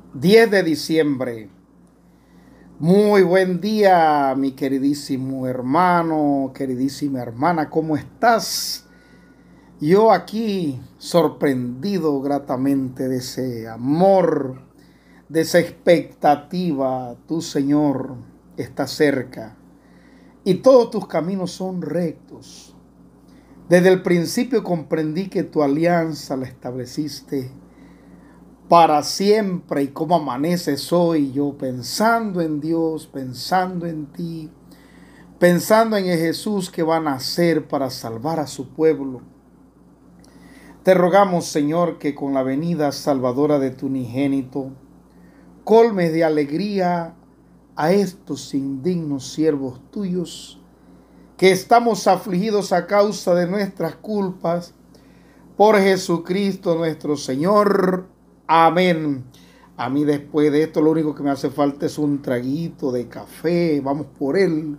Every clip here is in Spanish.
10 de diciembre. Muy buen día, mi queridísimo hermano, queridísima hermana, ¿cómo estás? Yo aquí sorprendido gratamente de ese amor, de esa expectativa. Tu Señor está cerca y todos tus caminos son rectos. Desde el principio comprendí que tu alianza la estableciste para siempre, y cómo amaneces hoy yo pensando en Dios, pensando en ti, pensando en el Jesús que va a nacer para salvar a su pueblo. Te rogamos, Señor, que con la venida salvadora de tu unigénito colmes de alegría a estos indignos siervos tuyos, que estamos afligidos a causa de nuestras culpas, por Jesucristo nuestro Señor. Amén. A mí después de esto lo único que me hace falta es un traguito de café. Vamos por él.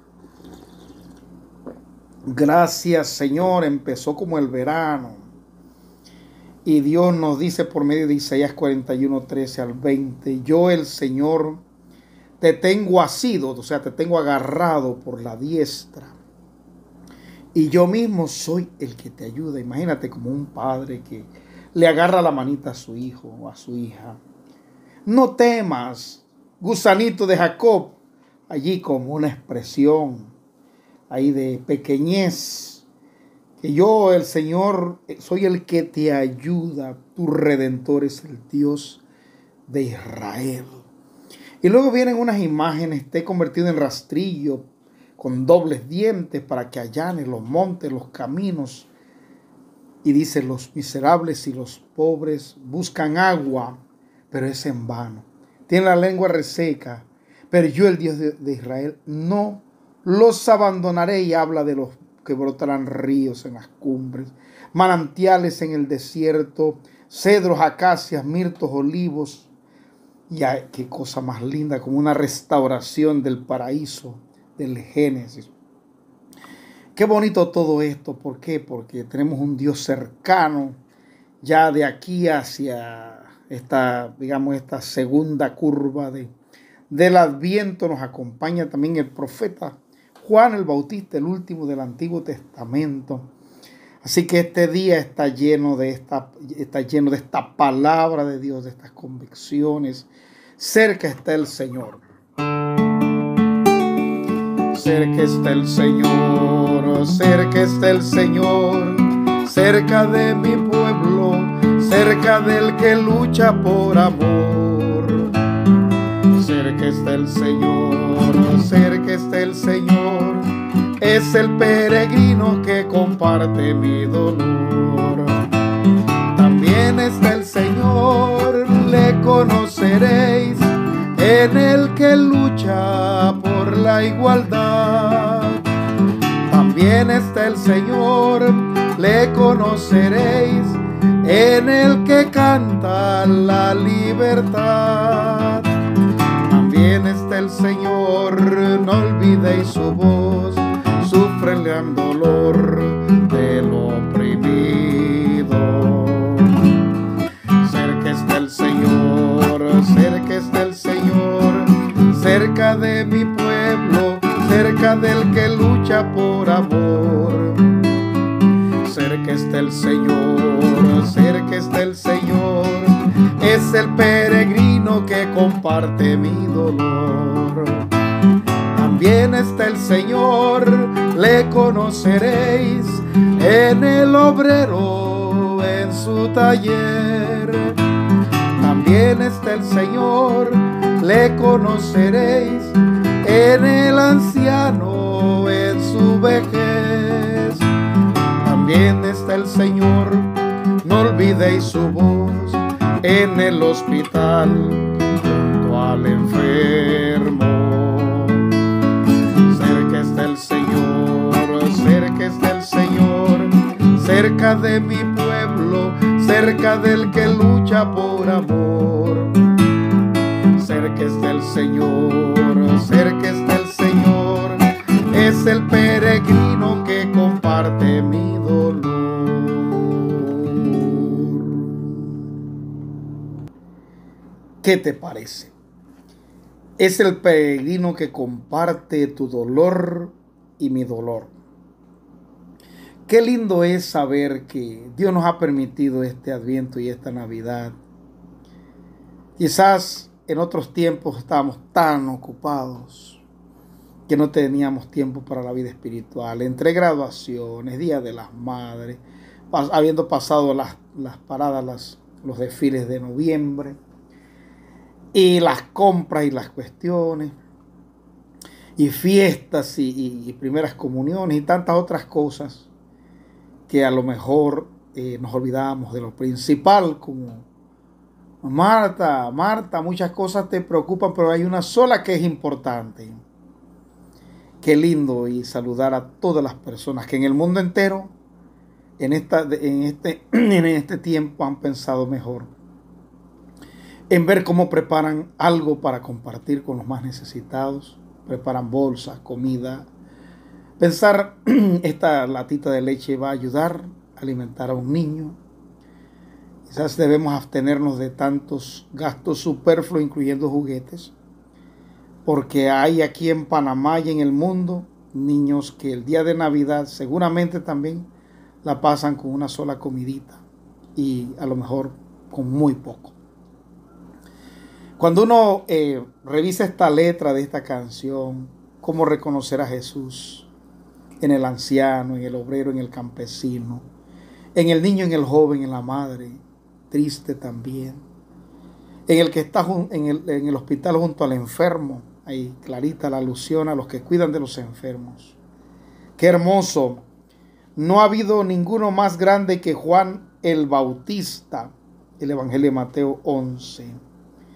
Gracias, Señor. Empezó como el verano. Y Dios nos dice por medio de Isaías 41, 13 al 20. Yo, el Señor, te tengo asido, o sea, te tengo agarrado por la diestra. Y yo mismo soy el que te ayuda. Imagínate como un padre que le agarra la manita a su hijo o a su hija. No temas, gusanito de Jacob, allí como una expresión ahí de pequeñez, que yo, el Señor, soy el que te ayuda. Tu Redentor es el Dios de Israel. Y luego vienen unas imágenes: te he convertido en rastrillo con dobles dientes para que allanes los montes, los caminos. Y dice: los miserables y los pobres buscan agua, pero es en vano. Tienen la lengua reseca, pero yo, el Dios de Israel, no los abandonaré. Y habla de los que brotarán ríos en las cumbres, manantiales en el desierto, cedros, acacias, mirtos, olivos. Y ay, qué cosa más linda, como una restauración del paraíso, del Génesis. Qué bonito todo esto. ¿Por qué? Porque tenemos un Dios cercano. Ya de aquí hacia esta, digamos, esta segunda curva del Adviento nos acompaña también el profeta Juan el Bautista, el último del Antiguo Testamento. Así que este día está lleno de esta palabra de Dios, de estas convicciones. Cerca está el Señor. Cerca está el Señor, cerca está el Señor, cerca de mi pueblo, cerca del que lucha por amor. Cerca está el Señor, cerca está el Señor, es el peregrino que comparte mi dolor. También está el Señor, le conoceréis, en el que lucha por la igualdad. También está el Señor, le conoceréis, en el que canta la libertad. También está el Señor, no olvidéis su voz, sufrenle al dolor del oprimido. Cerca está el Señor, cerca está el Señor, cerca de mi pueblo, cerca del que lucha por amor. Cerca está el Señor, cerca está el Señor, es el peregrino que comparte mi dolor. También está el Señor, le conoceréis, en el obrero, en su taller. También está el Señor, le conoceréis, en el anciano, en su vejez. También está el Señor, no olvidéis su voz, en el hospital, junto al enfermo. Cerca está el Señor, cerca está el Señor, cerca de mi pueblo, cerca del que lucha por amor. Cerca está el Señor, cerca está el Señor, es el peregrino que comparte mi dolor. ¿Qué te parece? Es el peregrino que comparte tu dolor y mi dolor. Qué lindo es saber que Dios nos ha permitido este Adviento y esta Navidad. Quizás en otros tiempos estábamos tan ocupados que no teníamos tiempo para la vida espiritual. Entre graduaciones, Día de las Madres, habiendo pasado las paradas, los desfiles de noviembre, y las compras y las cuestiones, y fiestas y primeras comuniones y tantas otras cosas que a lo mejor nos olvidamos de lo principal, como Marta, muchas cosas te preocupan, pero hay una sola que es importante. Qué lindo y saludar a todas las personas que en el mundo entero en este tiempo han pensado mejor en ver cómo preparan algo para compartir con los más necesitados. Preparan bolsas, comida. Pensar, esta latita de leche va a ayudar a alimentar a un niño. Quizás debemos abstenernos de tantos gastos superfluos, incluyendo juguetes, porque hay aquí en Panamá y en el mundo niños que el día de Navidad seguramente también la pasan con una sola comidita y a lo mejor con muy poco. Cuando uno revisa esta letra de esta canción, cómo reconocer a Jesús en el anciano, en el obrero, en el campesino, en el niño, en el joven, en la madre, triste también, en el que está en el hospital junto al enfermo, ahí clarita la alusión a los que cuidan de los enfermos. Qué hermoso. No ha habido ninguno más grande que Juan el Bautista, el Evangelio de Mateo 11.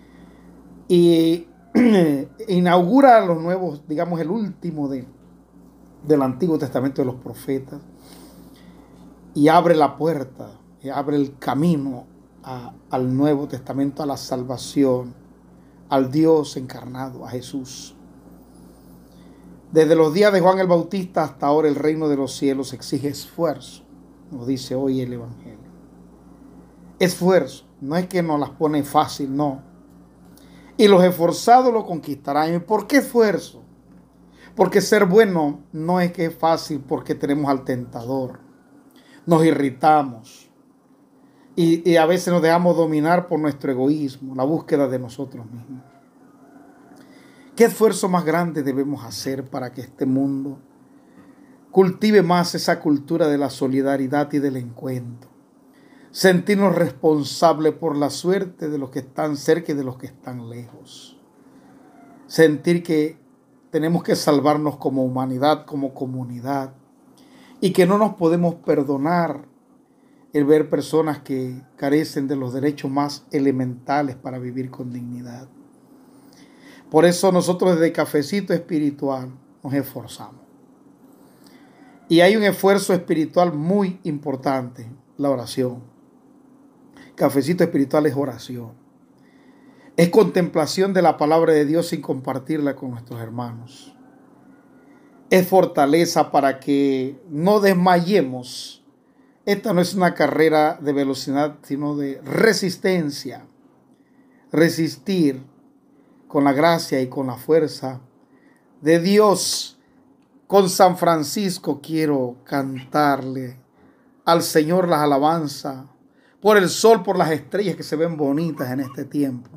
Y inaugura los nuevos, digamos el último del Antiguo Testamento de los profetas, y abre la puerta, y abre el camino al Nuevo Testamento, a la salvación, al Dios encarnado, a Jesús. Desde los días de Juan el Bautista hasta ahora el reino de los cielos exige esfuerzo, nos dice hoy el Evangelio. Esfuerzo, no es que nos las pone fácil, no. Y los esforzados lo conquistarán. ¿Y por qué esfuerzo? Porque ser bueno no es que es fácil, porque tenemos al tentador. Nos irritamos. Y a veces nos dejamos dominar por nuestro egoísmo, la búsqueda de nosotros mismos. ¿Qué esfuerzo más grande debemos hacer para que este mundo cultive más esa cultura de la solidaridad y del encuentro? Sentirnos responsables por la suerte de los que están cerca y de los que están lejos. Sentir que tenemos que salvarnos como humanidad, como comunidad, y que no nos podemos perdonar el ver personas que carecen de los derechos más elementales para vivir con dignidad. Por eso nosotros desde Cafecito Espiritual nos esforzamos. Y hay un esfuerzo espiritual muy importante, la oración. Cafecito Espiritual es oración. Es contemplación de la palabra de Dios sin compartirla con nuestros hermanos. Es fortaleza para que no desmayemos. Esta no es una carrera de velocidad, sino de resistencia. Resistir con la gracia y con la fuerza de Dios. Con San Francisco quiero cantarle al Señor las alabanzas, por el sol, por las estrellas que se ven bonitas en este tiempo.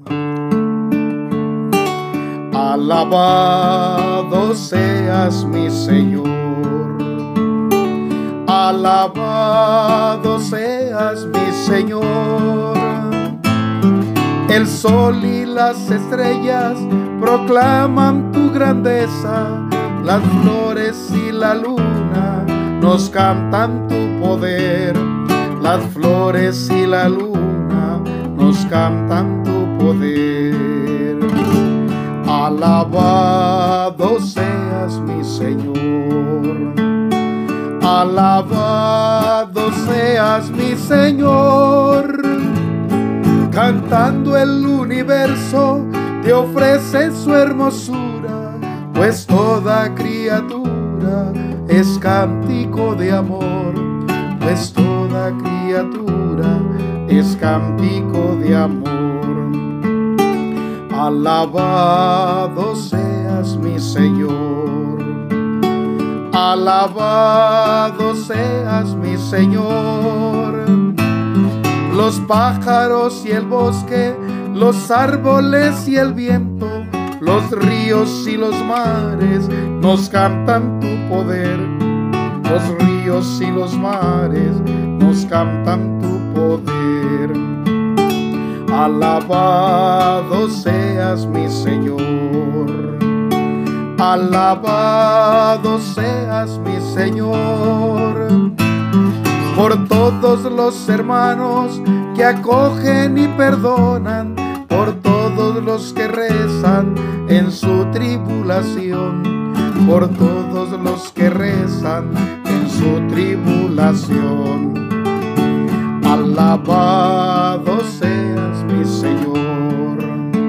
Alabado seas mi Señor, alabado seas mi Señor. El sol y las estrellas proclaman tu grandeza, las flores y la luna nos cantan tu poder. Las flores y la luna nos cantan tu poder. Alabado seas mi Señor, alabado seas mi Señor. Cantando el universo te ofrece su hermosura, pues toda criatura es cántico de amor, pues toda criatura es cántico de amor. Alabado seas mi Señor, alabado seas mi Señor. Los pájaros y el bosque, los árboles y el viento, los ríos y los mares nos cantan tu poder. Los ríos y los mares nos cantan tu poder. Alabado seas mi Señor, alabado seas mi Señor. Por todos los hermanos que acogen y perdonan, por todos los que rezan en su tribulación, por todos los que rezan en su tribulación. Alabado seas mi Señor,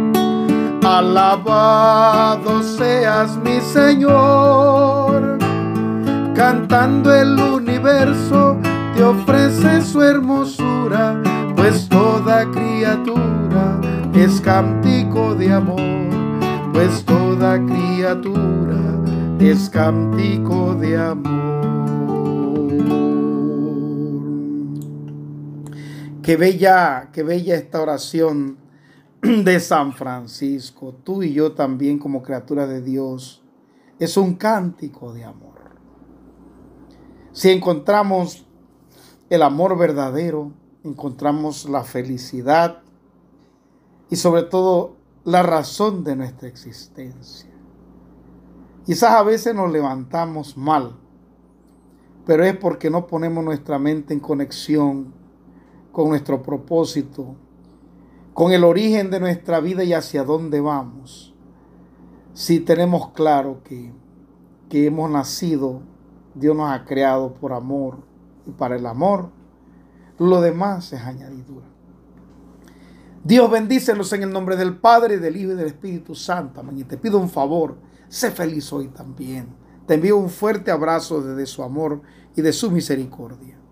alabado seas mi Señor. Cantando el universo te ofrece su hermosura, pues toda criatura es cántico de amor, pues toda criatura es cántico de amor. Qué bella esta oración de San Francisco. Tú y yo también, como criatura de Dios, es un cántico de amor. Si encontramos el amor verdadero, encontramos la felicidad y sobre todo la razón de nuestra existencia. Quizás a veces nos levantamos mal, pero es porque no ponemos nuestra mente en conexión con nuestro propósito, con el origen de nuestra vida y hacia dónde vamos. Si tenemos claro que hemos nacido, Dios nos ha creado por amor y para el amor, lo demás es añadidura. Dios bendícelos en el nombre del Padre, del Hijo y del Espíritu Santo. Amén. Y te pido un favor, sé feliz hoy también. Te envío un fuerte abrazo desde su amor y de su misericordia.